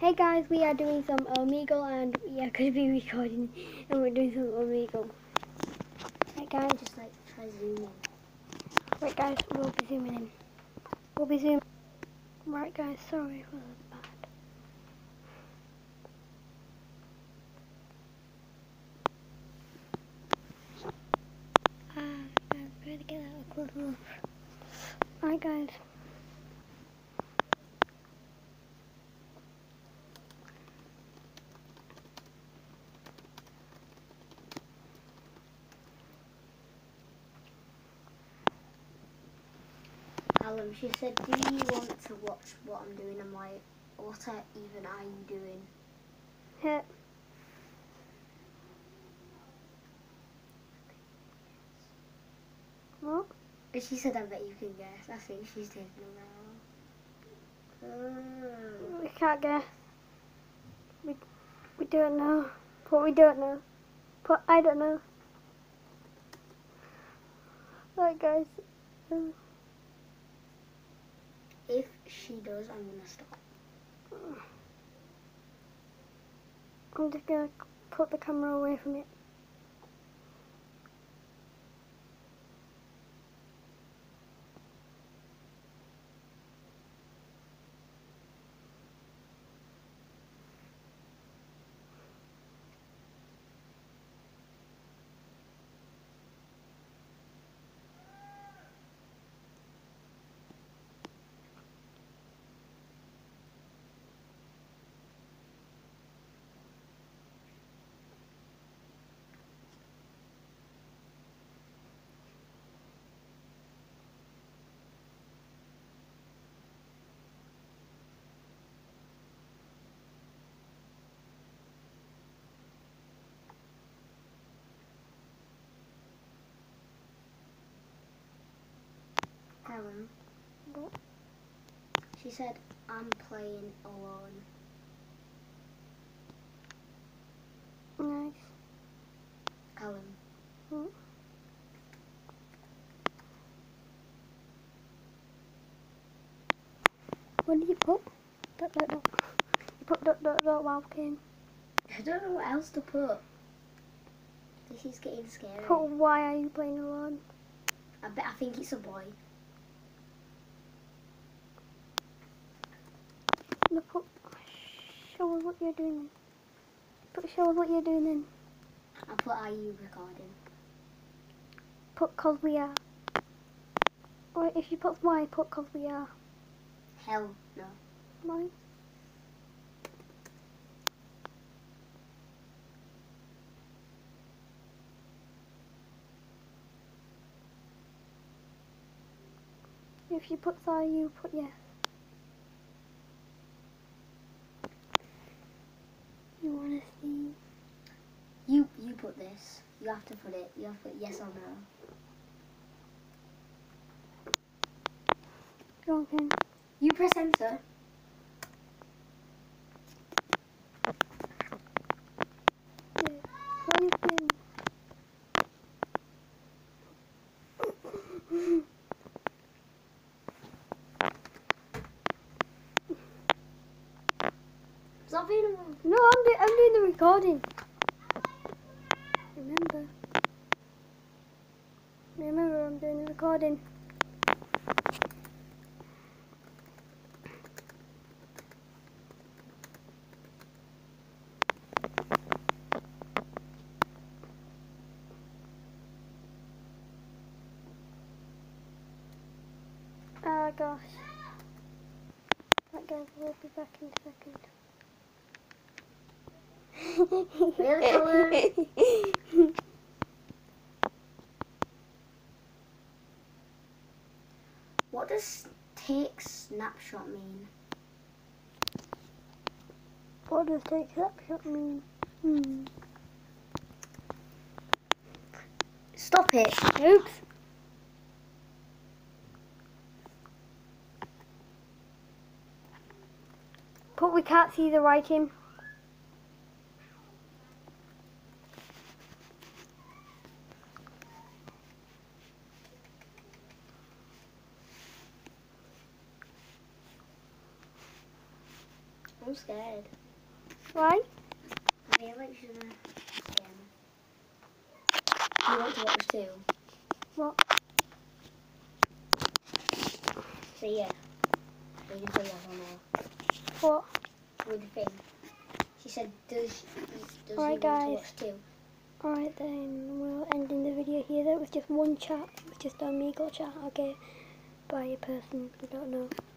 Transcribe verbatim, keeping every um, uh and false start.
Hey guys, we are doing some Omegle and we are going to be recording and we're doing some Omegle. Right guys, Just like try zooming. right guys, we'll be zooming in. We'll be zooming. Right guys, sorry for the bad. Ah, I'm trying to get that a close look. Right guys. Callum, she said, do you want to watch what I'm doing? I'm like, what are, even are you doing? Hit. What? But she said, I bet you can guess. I think she's taking them out. We can't guess. We, we don't know. But we don't know. But I don't know. Right guys. Um, If she does, I'm going to stop. I'm just going to put the camera away from it. Callum, What? she said, I'm playing alone. Nice. Callum. What? What did you put? Dot, dot, dot. You put dot dot dot wow king. I don't know what else to put. This is getting scary. Put why are you playing alone? I bet I think it's a boy. No, put show us what you're doing then. Put show us what you're doing then. I put, are you recording? Put cause we are. Or if you put why, put cause we are. Hell no. Why? If you put sorry, you put yes. You wanna see? You you put this. You have to put it. You have to put yes or no. Go on, Ken. You press enter. Yeah. What are you doing? Stop being a mom. No, I'm do I'm doing the recording. Remember. Remember, I'm doing the recording. Ah, gosh. That guy will be back in a second. Really, Callum? What does take snapshot mean? What does take snapshot mean? Hmm. Stop it. Oops. But we can't see the writing. I'm scared. Why? I feel like she's gonna scare me. Do you want to watch too? What? So yeah. We can say yes or no. What? With the thing. She said, does, does Alright, you guys. want to watch too? Alright then, we'll end in the video here. That was just one chat. It was just our Omegle chat. Okay. By a person we don't know.